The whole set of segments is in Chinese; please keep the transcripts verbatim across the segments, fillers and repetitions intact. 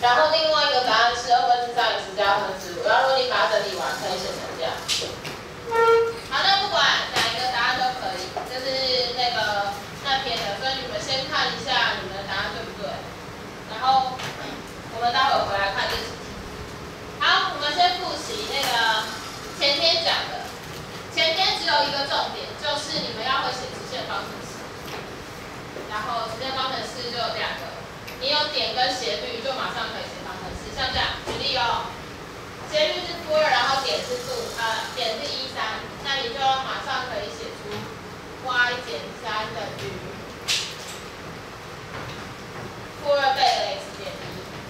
然后另外一个答案是二分之三 x 加二分之五。然后如果你把它整理完，可以写成这样。好，那不管哪一个答案都可以，就是那个那篇的，所以你们先看一下你们的答案对不对。然后我们待会回来看练习题。好，我们先复习那个前天讲的。前天只有一个重点，就是你们要会写直线方程式。然后直线方程式就有两个，你有点跟斜率，就马上可以写方程式。像这样，举例哦，斜率是负二，然后点是负呃点是一三，那你就马上可以写出 y 减三等于负二倍的 x 减一。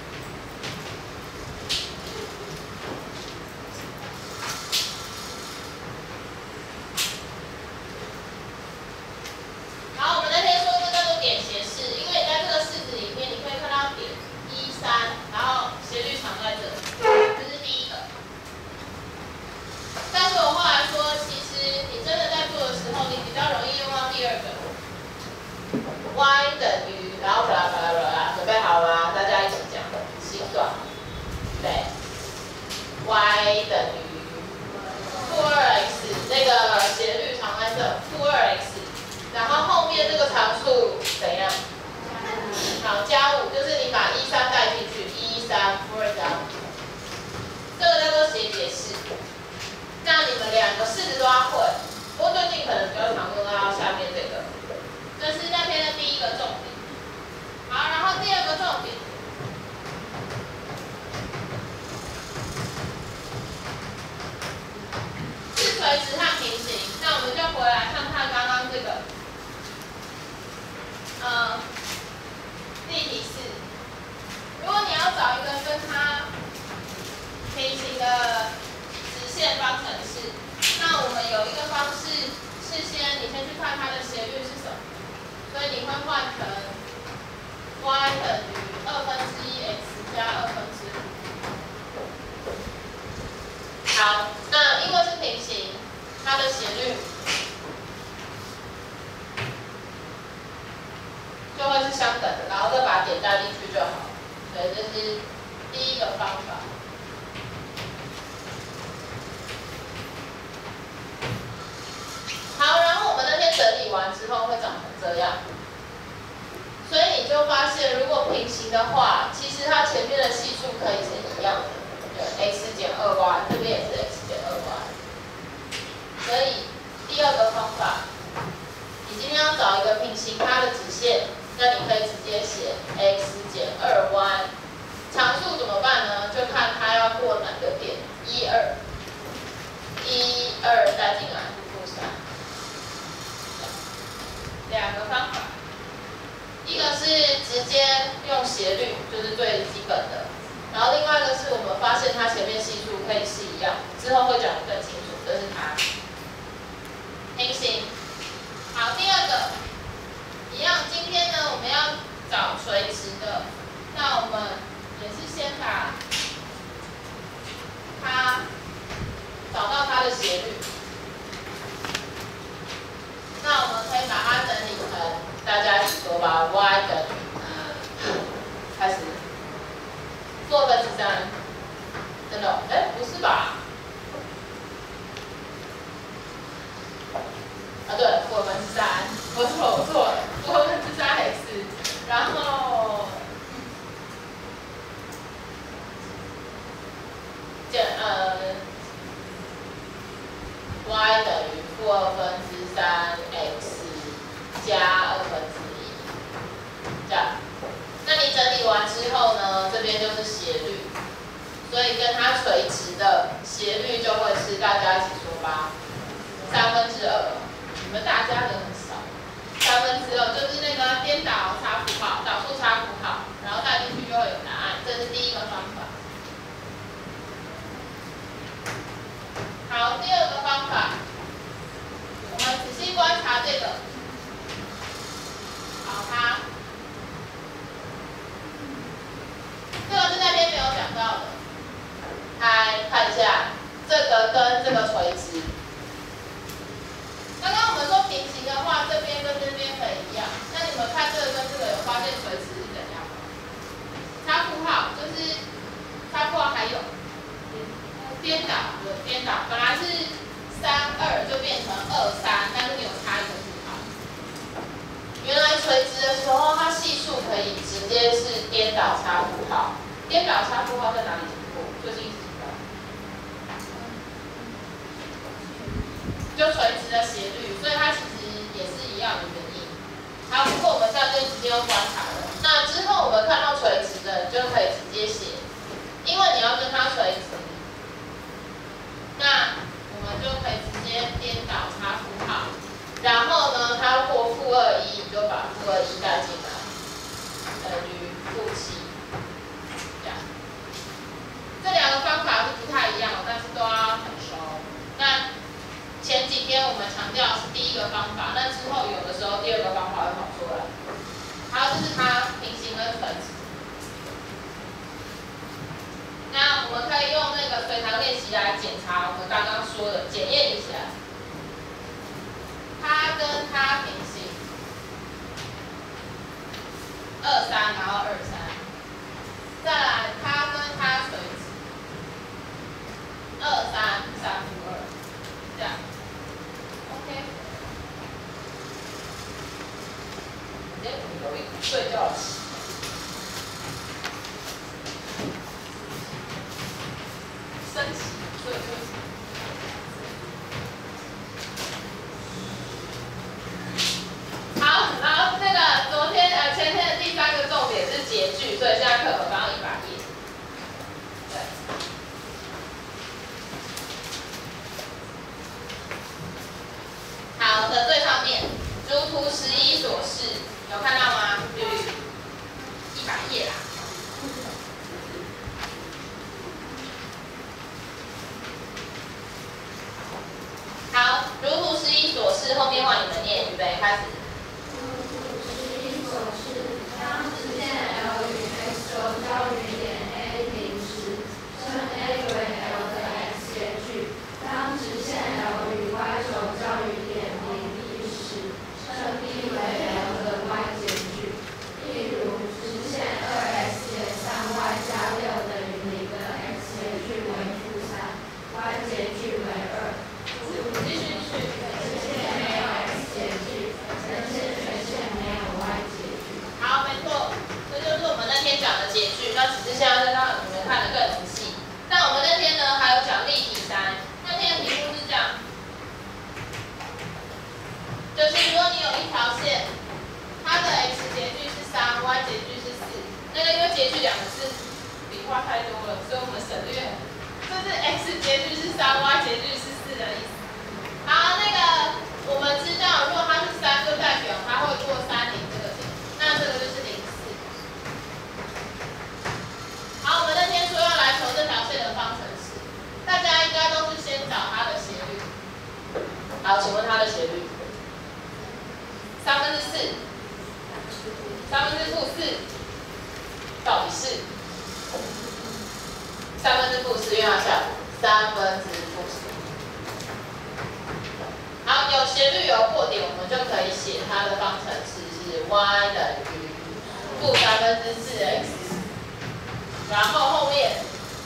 好，我们那天说这叫做点斜式，因为你在这个式子里面，你可以看到点一三，然后斜率藏在这里，这是第一个。但是我后来说，其实你真的在做的时候，你比较容易用到第二个 y 等于，然后巴拉巴拉巴拉，准备好了吗？大家一起讲，心算，对 ，y 等于负二 x， 那个斜率藏在这，负二 x。然后后面这个常数怎样？好，加五，就是你把一三带进去，一三负二加五，这个叫做斜解式。那你们两个式子都要会，不过最近可能比较常用到下面这个，这是那篇的第一个重点。好，然后第二个重点，是垂直和平行。那我们就回来看看刚刚这个。呃，例题四，如果你要找一个跟它平行的直线方程式，那我们有一个方式是先你先去看它的斜率是什么，所以你会换成 y 等于二分之一 x 加二分之五。好，那因为是平行，它的斜率就会是相等的，然后再把点带进去就好。所以这是第一个方法。好，然后我们那天整理完之后会长成这样。所以你就发现，如果平行的话，其实它前面的系数可以是一样的，对 x 减二 y， 这边也是 x 减二 y。所以第二个方法，你今天要找一个平行它的直线。那你可以直接写 x 减二 y， 常数怎么办呢？就看它要过哪个点，一二，一二带进来，负三。两个方法，一个是直接用斜率，就是最基本的，然后另外一个是我们发现它前面系数可以是一样，之后会讲得更清楚，这是它平行。好，第二个。一样，今天呢，我们要找垂直的，那我们也是先把它找到它的斜率，那我们可以把它整理成，大家一起说吧 ，y 等于，开始，负二分之三，真的？哎，不是吧？啊，对，负二分之三，我错，我错了。负二分之三 x， 然后减呃 y 等于负二分之三 x 加二分之一，这样。那你整理完之后呢，这边就是斜率，所以跟它垂直的斜率就会是大家一起说吧，三分之二。你们大家人很少。三分之二就是那个颠倒插符号，导数插符号，然后带进去就会有答案，这是第一个方法。好，第二个方法，我们仔细观察这个，好，它，这个是那边没有讲到的，来看一下，这个跟这个垂直。刚刚我们说平行的话，这边跟这边可以一样。那你们看这个跟这个有发现垂直是怎样吗？插符号就是可以直接是颠倒插符号。颠倒插符号在哪里听过？最近一直听到。就垂直的斜率，所以它其实也是一样的原因。好，不过我们现在就直接用观察了。那之后我们看到垂直的，就可以直接写，因为你要跟它垂直，那我们就可以直接颠倒插符号。然后呢，它或负二一，你就把负二一带进来，等于负七，这样。这两个方法是不太一样，但是都要很熟。那前几天我们强调是第一个方法，那之后有的时候第二个方法会跑出来。好，这是它平行跟垂直。那我们可以用那个随堂练习来检查我们刚刚说的，检验一下。它跟它平行，二三，然后二三，再来它跟它垂直，二三，三负二，这样 ，OK。今天怎么有一股睡觉气？升旗，睡睡起。好，然后那个昨天呃前天的第三个重点是截距，所以现在课本放一百页。对。好的，最上面，如图十一所示，有看到吗？一百页啦。好，如图十一所示，后面换你们念，预备，开始。 当直线 L 与 x 轴交于点 A 零时，称 A 为 L 的 x 截距；当直线 L 与 y 轴交于点 B 时，称 B 为 L 的 y 截距。例如，直线 二 x 减 三 y 加六等于零的 x 截距为负三 ，y 截距为二。继续去，直线没有 x 截距，人线垂线没有 y 截距。 好，没错，这就是我们那天讲的截距，那只是现在让你们看得更仔细。那我们那天呢还有讲立体三，那天的题目是这样，就是如果你有一条线，它的 x 截距是三 ，y 截距是四，那个因为截距两个字笔画太多了，所以我们省略，就是 x 截距是三 ，y 截距是四的意思。好，那个我们知道，如果它是三，就代表它会过三零这个点，那这个就是零四。好，我们那天说要来求这条线的方程式，大家应该都是先找它的斜率。好，请问它的斜率？三分之四，三分之负四，到底是三分之负四，因为它下三分之负四。好，有斜率有过点，我们就可以写它的方程式是 y 等于负三分之四 x， 然后后面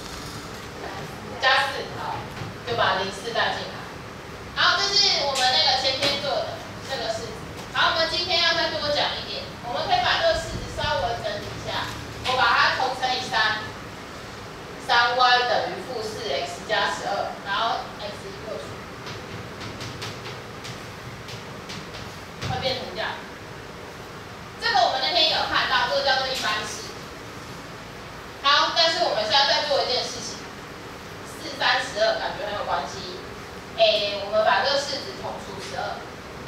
加四，好，就把零四带进来。好，这是我们那个前天做的这个式子。好，我们今天要再多讲一点，我们可以把这个式子稍微整理一下，我把它同乘以三，三 y 等于负四 x 加十二，然后 x 过去。会变成这样，这个我们那天也有看到，这个叫做一般式。好，但是我们现在在做一件事情，四三十二感觉很有关系。诶，我们把这个式子同除十二。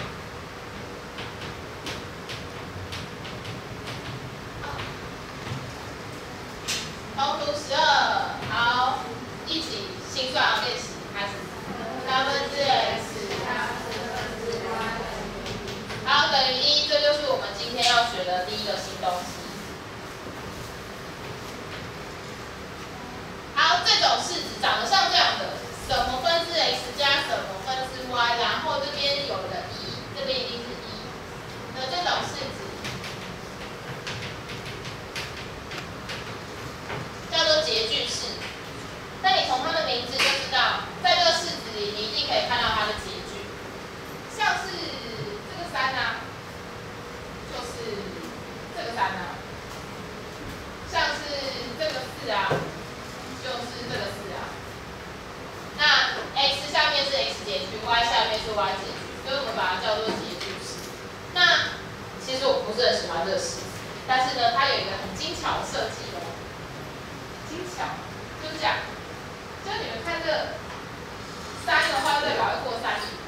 同除十二，好，一起心算练习开始。三分之 x。好，等于一，这就是我们今天要学的第一个新东西。好，这种式子长得像这样的，什么分之 x 加什么分之 y， 然后这边有了一，这边一定是一的这种式子，叫做截距式。那你从它的名字就知道，在这个式子里，你一定可以看到它的截距，像是。这个三呢、啊，就是这个三呢、啊， 是很喜欢这个式子，但是呢，它有一个很精巧的设计哦，精巧就是这样，就是你们看这三的话，代表会过三零嘛，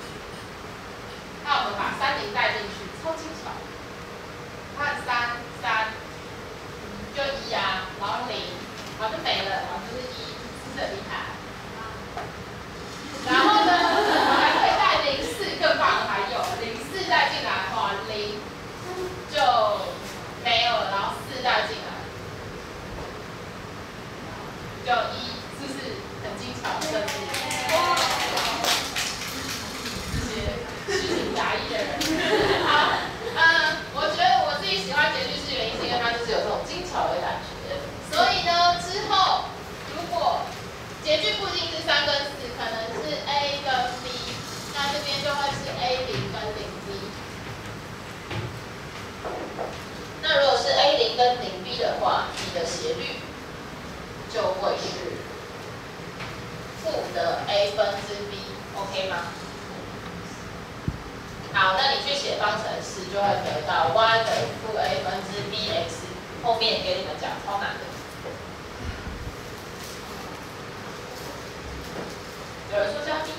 那我们把三零带进去，超精巧，看三三就一啊，然后零，然后就没了，然后就是一，是不是很厉害？然后呢，我还可以带零四，更棒，还有零四带进来的话，零就没有了，然后四带进来，就一，是不是很精巧的设计？这些虚情假意的人。好，嗯，我觉得我自己喜欢截句式原因是因为它就是有这种精巧的感觉，所以呢，之后如果截句不一定是三跟四，可能是 A 跟 B， 那这边就会是 A 零跟零 B。那如果是 A 零跟零 B 的话，你的斜率就会是负的 A 分之 B，OK 吗？好，那你去写方程式就会得到 y 等于负 A 分之 bx， 后面给你们讲超难的。有人说加 b，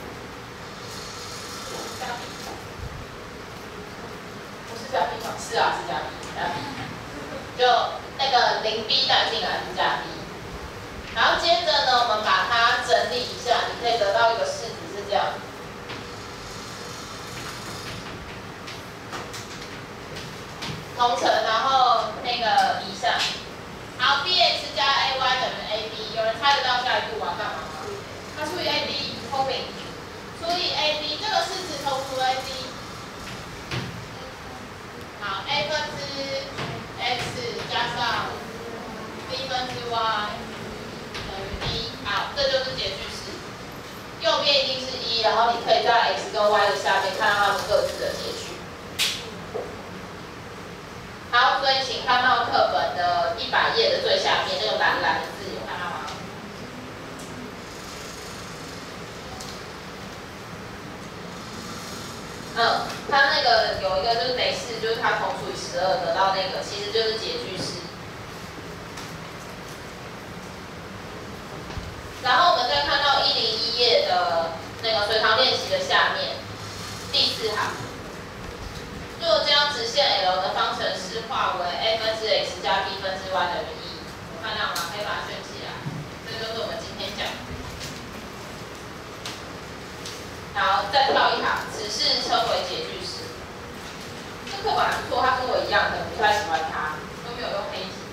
加 b， 不是加 b 吗？是啊，是加 b， 加 b， 就那个零 b 带进来是加 b， 然后接着呢，我们把它整理一下，你可以得到一个式子是这样。同乘，然后那个以上，好 ，bx 加 ay 等于 ab， 有人猜得到下一步我要干嘛吗？它除以 ab， 聪明，除以 ab， 这个式子头除 ab， 好 ，a 分之 x 加上 b 分之 y 等于一，好，这就是截句式，右边一定是一，然后你可以在 x 跟 y 的下面看到它们各自的截句。好，所以请看到课本的一百页的最下面那个蓝蓝的字，有看到吗？嗯，它那个有一个就是没事，就是它同除以十二得到那个，其实就是截句式。然后我们再看到一零一页的那个随堂练习的下面第四行。若将直线 L 的方程式化为 a 分之 x 加 b 分之 y 等于一，有看到吗？可以把它圈起来。这就是我们今天讲的。好，再跳一行，此式称为截句式。这课本还不错，他跟我一样，可能不太喜欢它，都没有用黑体。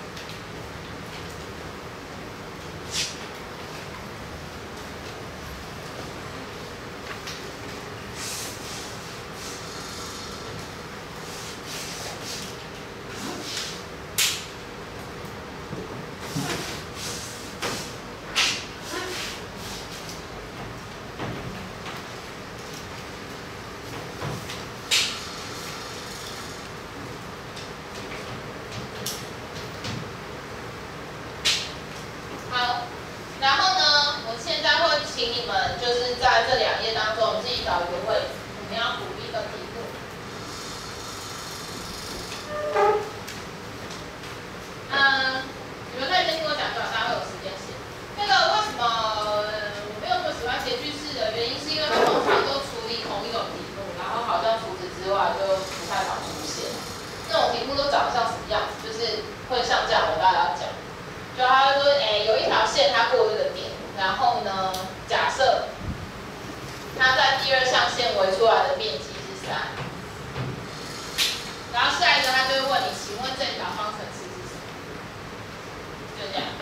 请你们就是在这两页当中，你自己找一个位置，你们要补一个题目。嗯，你们可以先听我讲就好，大家会有时间写。那个为什么我没有那么喜欢截句式的原因，是因为它通常都处理同一种题目，然后好像除此之外就不太常出现。那种题目都长得像什么样子？就是会像这样，我大家讲。就他说，哎、欸，有一条线它过这个点，然后呢，假设它在第二象限围出来的面积是三，然后下一个他就会问你，请问这条方程式是什么？就这样。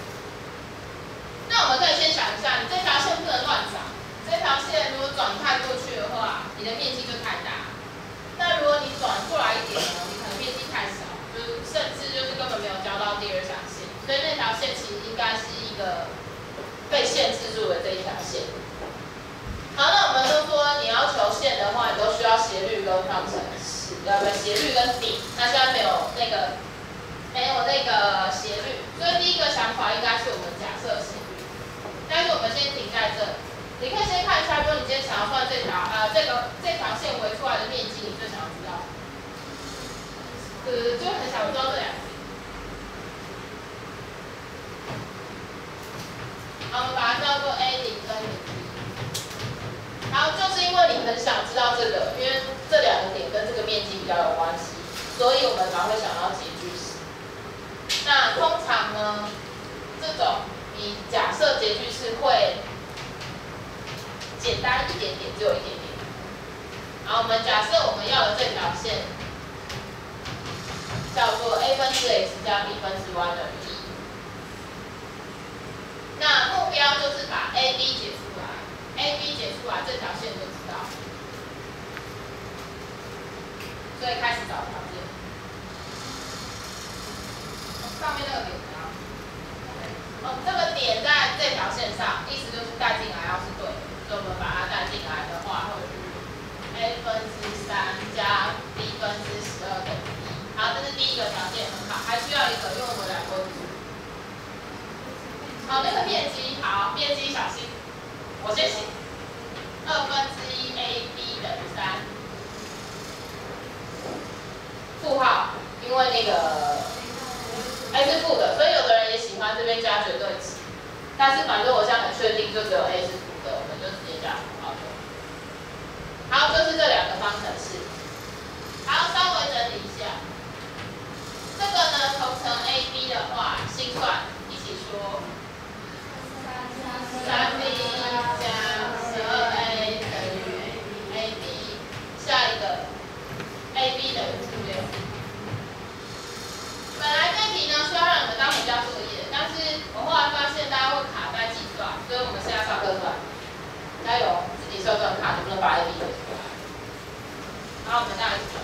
那我们可以先想一下，你这条线不能乱长，这条线如果转太过去的话，你的面积就太大。那如果你转过来一点呢，你可能面积太少，就是甚至就是根本没有交到第二象限。所以那条线其实应该是一个被限制住的这一条线。好，那我们就说你要求线的话，你都需要斜率跟方程式，要不然斜率跟顶。那现在没有那个没有那个斜率，所以第一个想法应该是我们假设斜率。但是我们先停在这，你可以先看一下，如果你今天想要算这条呃这个这条线围出来的面积，你最想要知道。 我们知道这两个点。好，我们把它叫做 A 零跟零一。好，就是因为你很想知道这个，因为这两个点跟这个面积比较有关系，所以我们才会想到截距式。那通常呢，这种你假设截距式会简单一点点，只有一点点。好，我们假设我们要的这条线叫做 a 分之 x 加 b 分之 y 等于一。那目标就是把 A B 解出来 ，A B 解出来这条线就知道。所以开始找条件。上面那个点呢？哦，这个点在这条线上，意思就是带进来要是对的，所以我们把它带进来的话，会是 a 分之三加 b 分之十二等于一。好，这是第一个条件，很好，还需要一个，因为我们来过去。好，那个面积，好，面积小心，我先写，二分之一 a b 等于三，负号，因为那个 a 是负的，所以有的人也喜欢这边加绝对值，但是反正我现在很确定，就只有 a 是负的，我们就直接加负号就好。好，就是这两个方程式。好，稍微整理一下，这个呢，同乘 a b 的话，心算一起说。三 b 加十二 a 等于 a b， 下一个 a b 等于负六。本来这题呢是要让你们当暑假作业，但是我后来发现大家会卡在计算，所以我们现在上课算，加油，自己算算看能不能把 a b 解出来。然后我们再来一起算。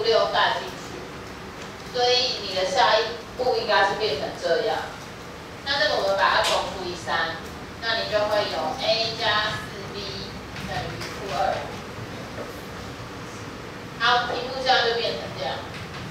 六带进去，所以你的下一步应该是变成这样。那这个我们把它总除以三，那你就会有 a 加四 b 等于负二。好，题目这样就变成这样。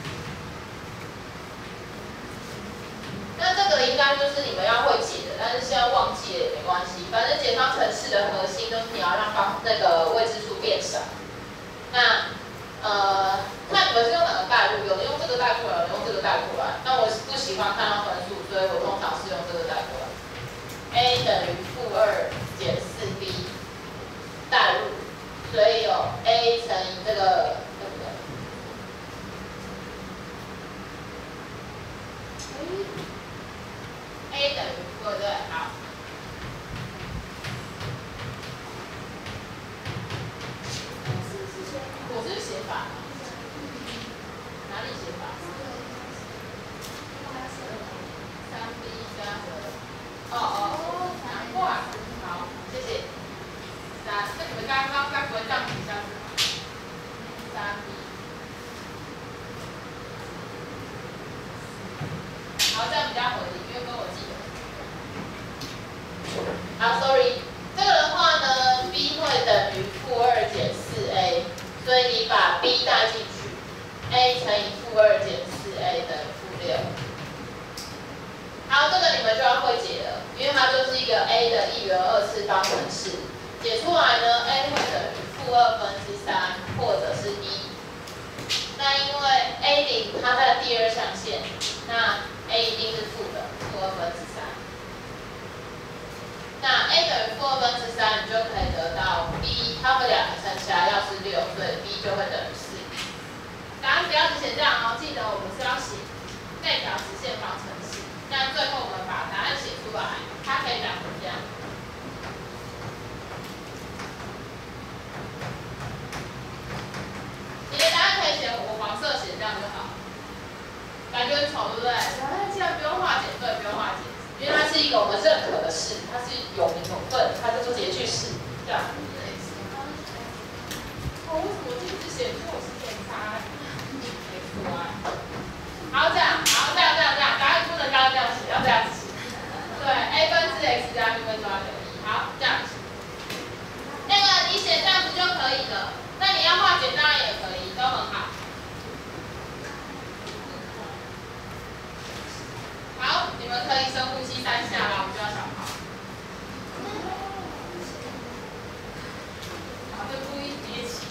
那这个应该就是你们要会解的，但是现在忘记了也没关系，反正解方程式的核心就是你要让方那个未知数变少。那呃，看你们是用哪个代入，有的用这个代过来，有的用这个代过来。那我不喜欢看到分数，所以我通常是用这个代过来。a 等于负二减四 b 代入，所以有 a 乘以这个对不对？a 等于负二对，好。我是写法，哪里写法？三 b 加和，哦哦，难怪，好，谢谢。三，那你们刚刚该不会这样子这样子吧？三 b， 好，这样比较合理，因为跟我记得。好 ，sorry， 这个的话呢 ，b 会等于负二减四 a。所以你把 b 带进去 ，a 乘以负二减四 a 等于负六。好，这个你们就要会解了，因为它就是一个 a 的一元二次方程式。解出来呢 ，a 会等于负二分之三，或者是一。那因为 a 零它在第二象限，那 a 一定是负的，负二分之三。那 a 等于负二分之三，你就可以得到 b， 它们两个乘起来要是六，所以 b 就会等于四。答案不要只写这样哦，记得我们是要写内条直线方程式。那最后我们把答案写出来，它可以长成这样。你的答案可以写我黄色写这样就好，感觉很丑，对不对？但既然不用化简，对，不用化简。因为它是一个我们认可的式，它是有名有分，它叫做截距式，这样。哦，为什么我这次写错是检查 x y？ 好，这样，好，这样，这样，这样，答案不能刚刚这样写，要这样写。对 ，a 分之 x 加 b 分之 y 等于一。好，这样写。那个你写这样子就可以了，那你要化简当然也可以，都很好。好，你们可以深呼吸三下啦，我们就要小跑。好，就故意憋气。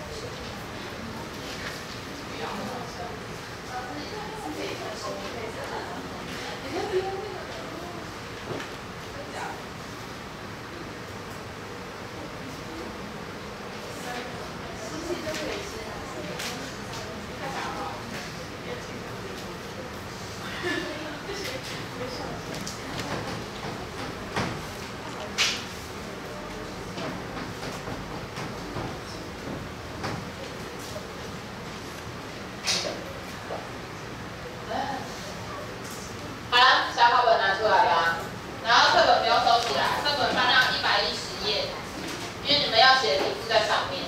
不要那么笑。自己的手可以这样。你看不用那个。真假的？吸气就可以吃。太小了。别紧张。好了，小考本拿出来啦，然后课本不用收起来，课本翻到一百一十页，因为你们要写的题目在上面。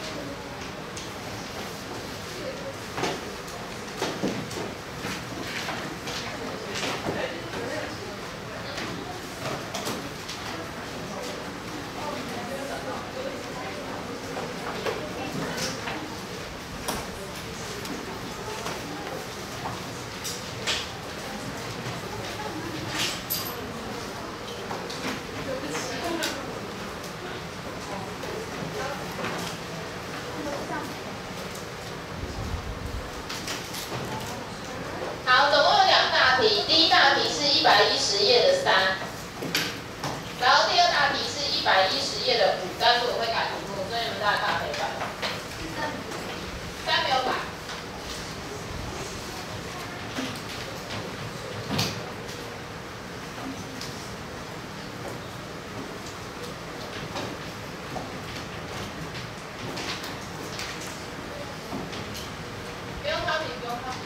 第一大题是一百一十页的三，然后第二大题是一百一十页的五，但是我会改题目，所以你们大家可以改。三没有改。不用抄题，不用抄题。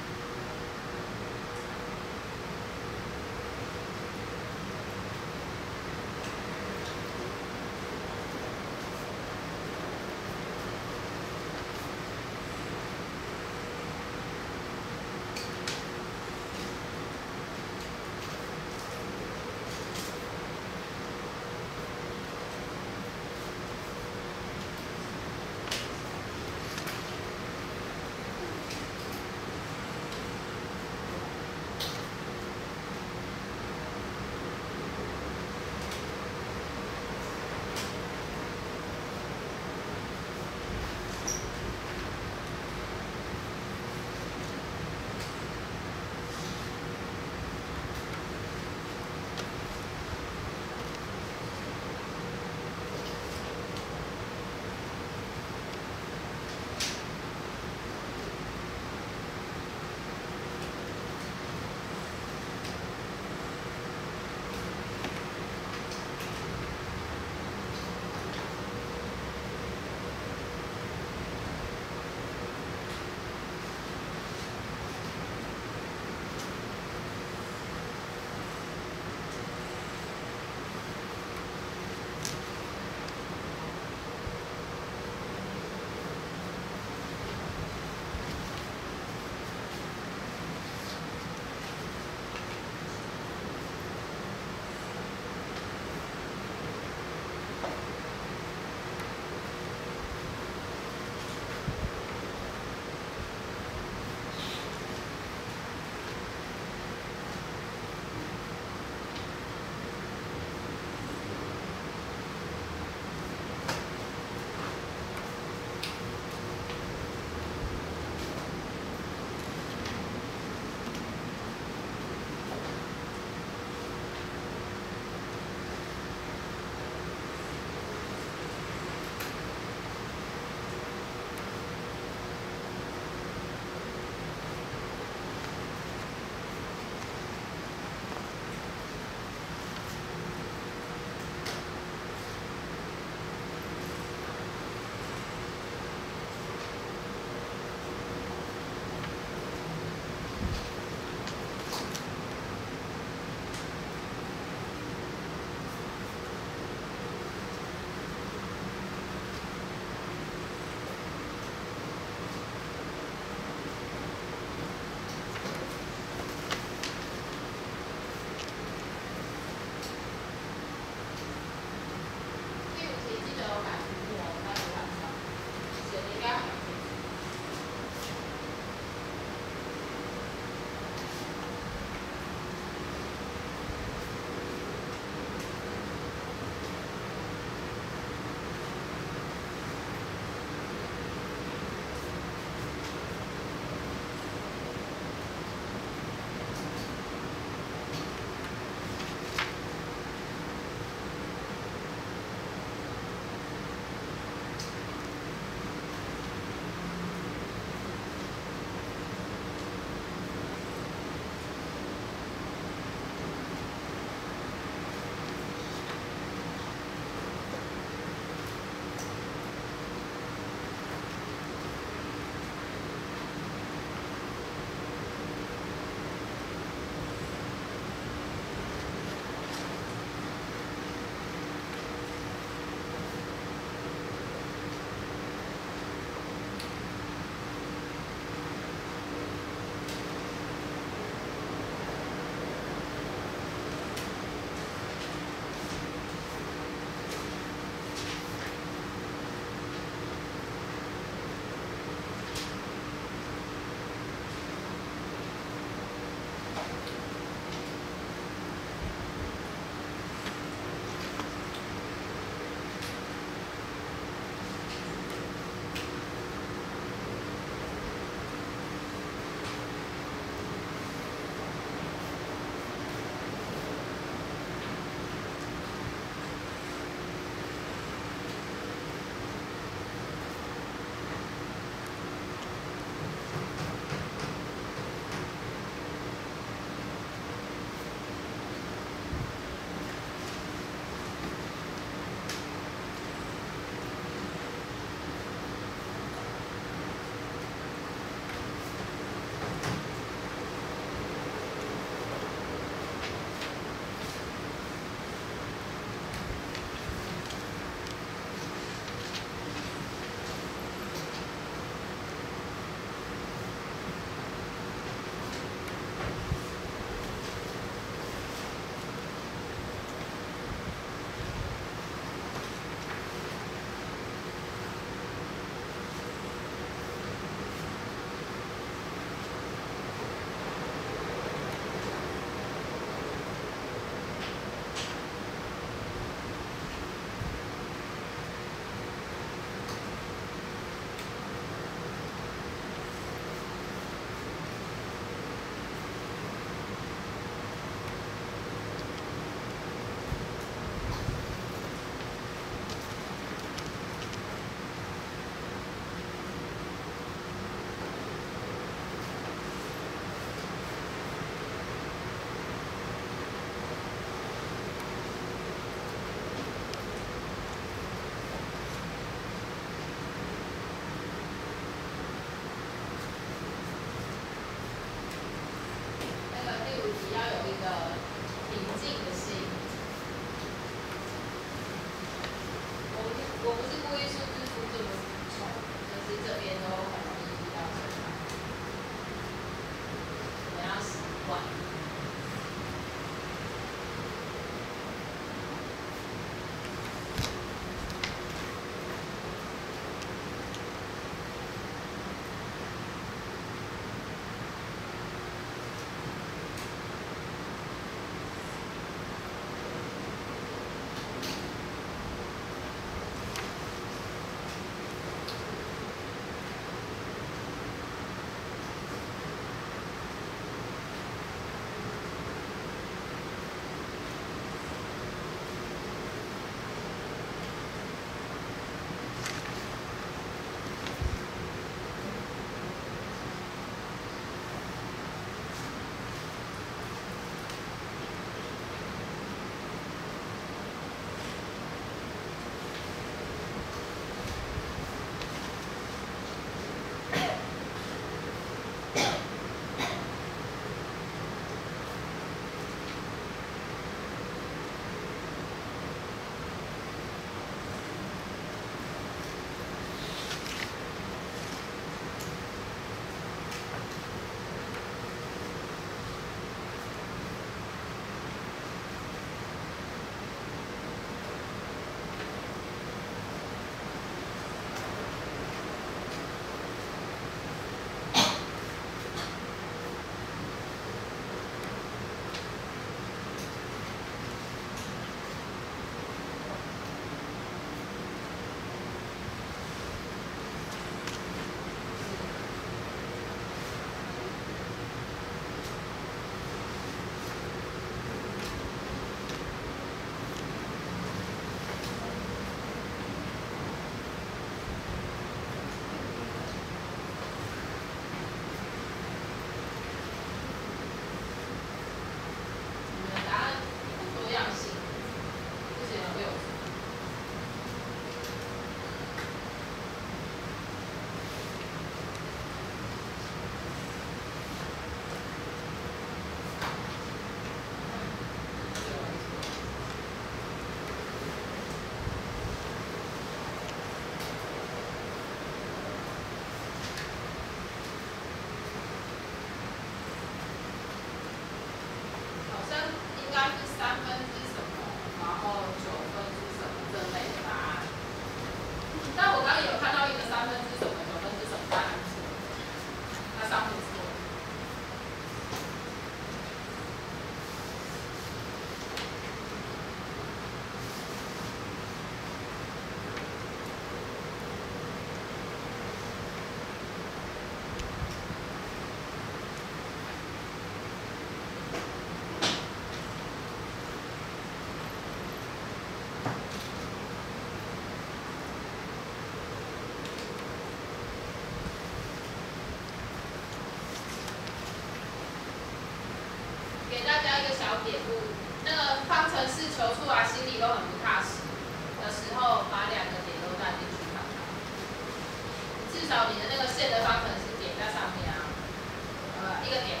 一个小点数，那个方程式求出来，心里都很不踏实的时候，把两个点都带进去看看。至少你的那个线的方程式点在上面啊，呃，一个点。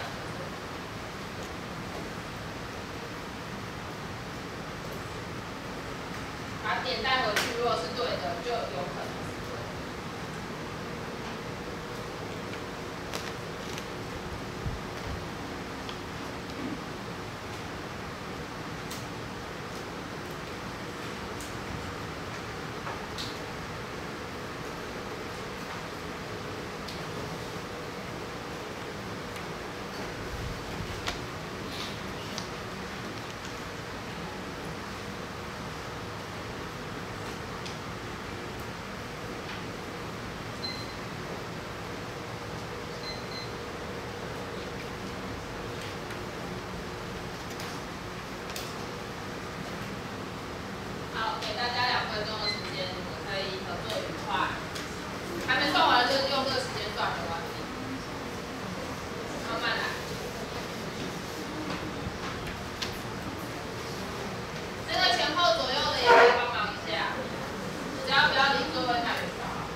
把点带回去，如果是对的，就有可能是对的。好，给大家两分钟的时间，你们可以合作愉快。还没算完就用这个时间算没关系，慢慢来。那个前后左右的也可以帮忙一下，只要不要离座位太远就好。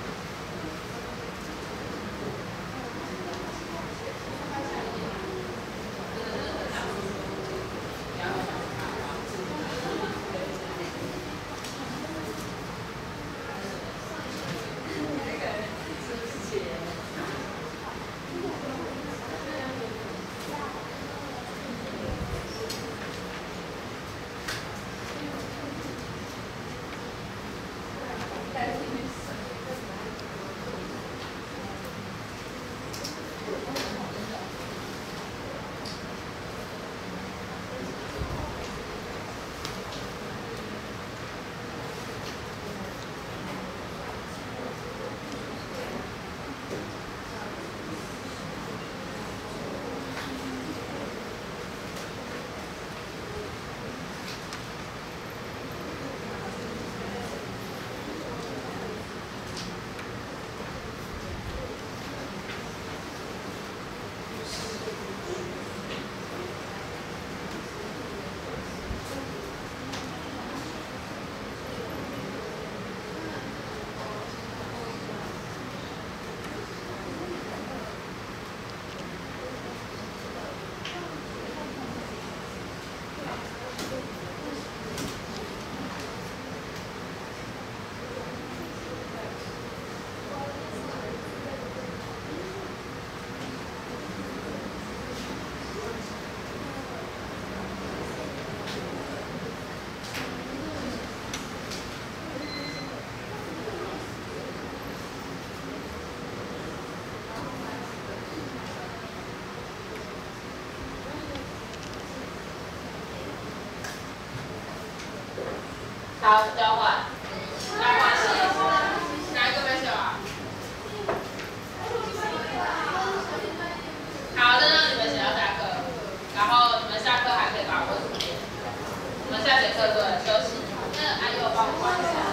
好，交换。交换是哪一个没写啊？好，那让你们写到下课，然后你们下课还可以把握时间。你们下节课对休息。那阿佑帮我关一下。